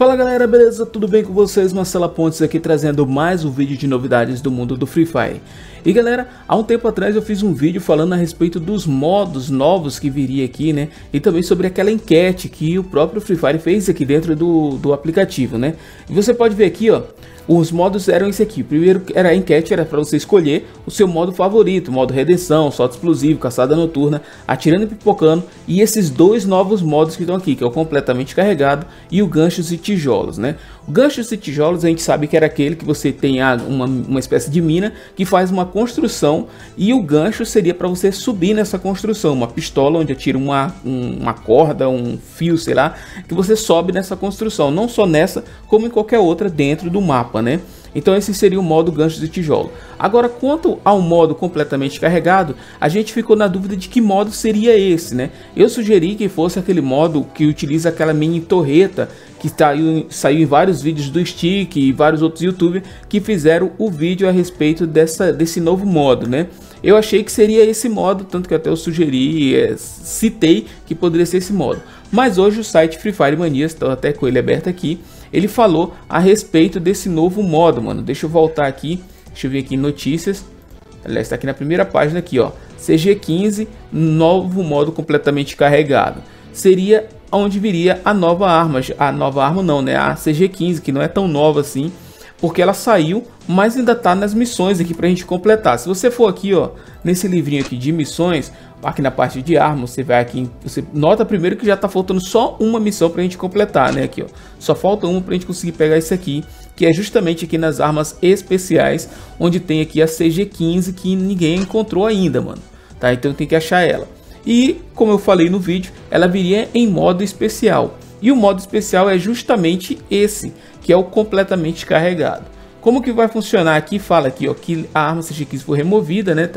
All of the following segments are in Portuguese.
Fala galera, beleza? Tudo bem com vocês? Marcelo Pontes aqui trazendo mais um vídeo de novidades do mundo do Free Fire. E galera, há um tempo atrás eu fiz um vídeo falando a respeito dos modos novos que viria aqui, né? E também sobre aquela enquete que o próprio Free Fire fez aqui dentro do aplicativo, né? E você pode ver aqui, ó, os modos eram esse aqui. Primeiro era a enquete, era para você escolher o seu modo favorito, modo redenção, solto explosivo, caçada noturna, atirando e pipocando, e esses dois novos modos que estão aqui, que é o completamente carregado e o ganchos e tijolos, né? O ganchos e tijolos a gente sabe que era aquele que você tem uma espécie de mina que faz uma construção, e o gancho seria para você subir nessa construção, uma pistola onde atira uma corda, um fio, sei lá, que você sobe nessa construção, não só nessa, como em qualquer outra dentro do mapa, né? Então esse seria o modo ganchos e tijolo. Agora, quanto ao modo completamente carregado, a gente ficou na dúvida de que modo seria esse, né? Eu sugeri que fosse aquele modo que utiliza aquela mini torreta que saiu em vários vídeos do Stick e vários outros youtubers que fizeram o vídeo a respeito desse novo modo, né? Eu achei que seria esse modo, tanto que até eu sugeri, citei que poderia ser esse modo. Mas hoje o site Free Fire Mania, estou até com ele aberto aqui, ele falou a respeito desse novo modo, mano. Deixa eu voltar aqui, deixa eu ver aqui em notícias. Aliás, está aqui na primeira página aqui, ó. CG15, novo modo completamente carregado. Seria onde viria a nova arma. A nova arma não, né? A CG15, que não é tão nova assim, porque ela saiu, mas ainda tá nas missões aqui pra gente completar. Se você for aqui, ó, nesse livrinho aqui de missões, aqui na parte de armas, você vai aqui, você nota primeiro que já tá faltando só uma missão pra gente completar, né? Aqui, ó, só falta uma pra gente conseguir pegar isso aqui, que é justamente aqui nas armas especiais, onde tem aqui a CG15 que ninguém encontrou ainda, mano, tá? Então tem que achar ela. E como eu falei no vídeo, ela viria em modo especial. E o modo especial é justamente esse, que é o completamente carregado. Como que vai funcionar aqui? Fala aqui, ó, que a arma CG15 foi removida, né?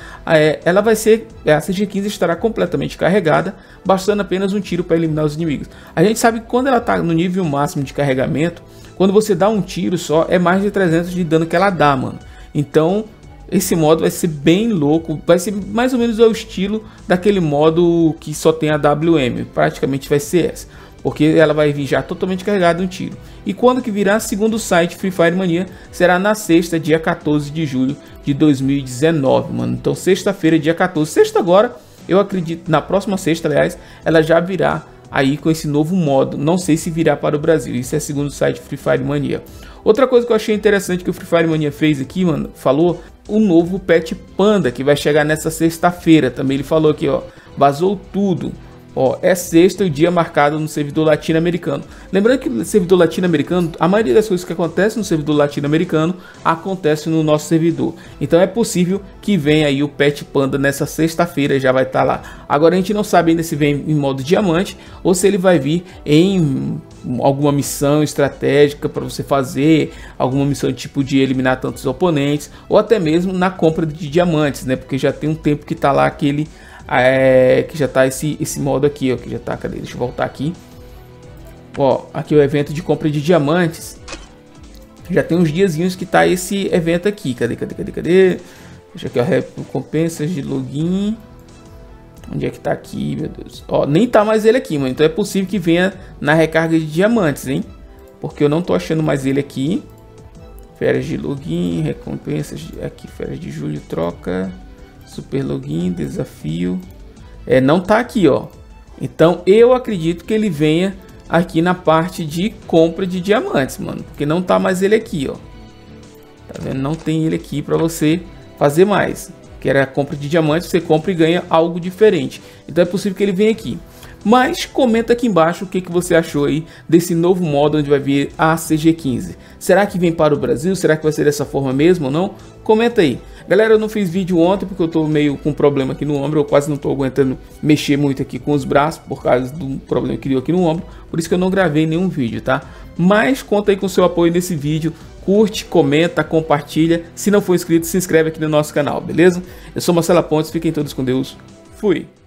Ela vai ser, a CG15 estará completamente carregada, bastando apenas um tiro para eliminar os inimigos. A gente sabe que quando ela está no nível máximo de carregamento, quando você dá um tiro só, é mais de 300 de dano que ela dá, mano. Então esse modo vai ser bem louco, vai ser mais ou menos o estilo daquele modo que só tem a WM, praticamente vai ser essa, porque ela vai vir já totalmente carregada um tiro. E quando que virá, segundo o site Free Fire Mania, será na sexta, dia 14 de julho de 2019, mano. Então sexta-feira, dia 14, sexta agora, eu acredito, na próxima sexta, aliás, ela já virá aí com esse novo modo. Não sei se virá para o Brasil, isso é segundo o site Free Fire Mania. Outra coisa que eu achei interessante que o Free Fire Mania fez aqui, mano, falou o novo Pet Panda que vai chegar nessa sexta-feira. Também ele falou aqui, ó, vazou tudo. Ó, é sexta, o dia marcado no servidor latino-americano. Lembrando que no servidor latino-americano, a maioria das coisas que acontecem no servidor latino-americano acontece no nosso servidor. Então é possível que venha aí o Pet Panda nessa sexta-feira, já vai estar lá. Agora a gente não sabe ainda se vem em modo diamante ou se ele vai vir em alguma missão estratégica para você fazer, alguma missão tipo de eliminar tantos oponentes, ou até mesmo na compra de diamantes, né? Porque já tem um tempo que tá lá aquele que já tá esse modo aqui, ó, que já tá, cadê? Deixa eu voltar aqui. Ó, aqui o evento de compra de diamantes. Já tem uns diazinhos que tá esse evento aqui. Cadê? Deixa aqui, ó, recompensas de login. Onde é que tá aqui, meu Deus? Ó, nem tá mais ele aqui, mano. Então é possível que venha na recarga de diamantes, hein? Porque eu não tô achando mais ele aqui. Férias de login, recompensas aqui, férias de julho, troca, super login, desafio. Não tá aqui, ó. Então eu acredito que ele venha aqui na parte de compra de diamantes, mano. Porque não tá mais ele aqui, ó. Tá vendo? Não tem ele aqui pra você fazer mais. Que era a compra de diamantes, você compra e ganha algo diferente. Então é possível que ele venha aqui. Mas comenta aqui embaixo o que você achou aí desse novo modo onde vai vir a CG15. Será que vem para o Brasil? Será que vai ser dessa forma mesmo ou não? Comenta aí. Galera, eu não fiz vídeo ontem porque eu tô meio com problema aqui no ombro. Eu quase não tô aguentando mexer muito aqui com os braços por causa do problema que deu aqui no ombro. Por isso que eu não gravei nenhum vídeo, tá? Mas conta aí com o seu apoio nesse vídeo. Curte, comenta, compartilha. Se não for inscrito, se inscreve aqui no nosso canal, beleza? Eu sou Marcelo Pontes, fiquem todos com Deus. Fui!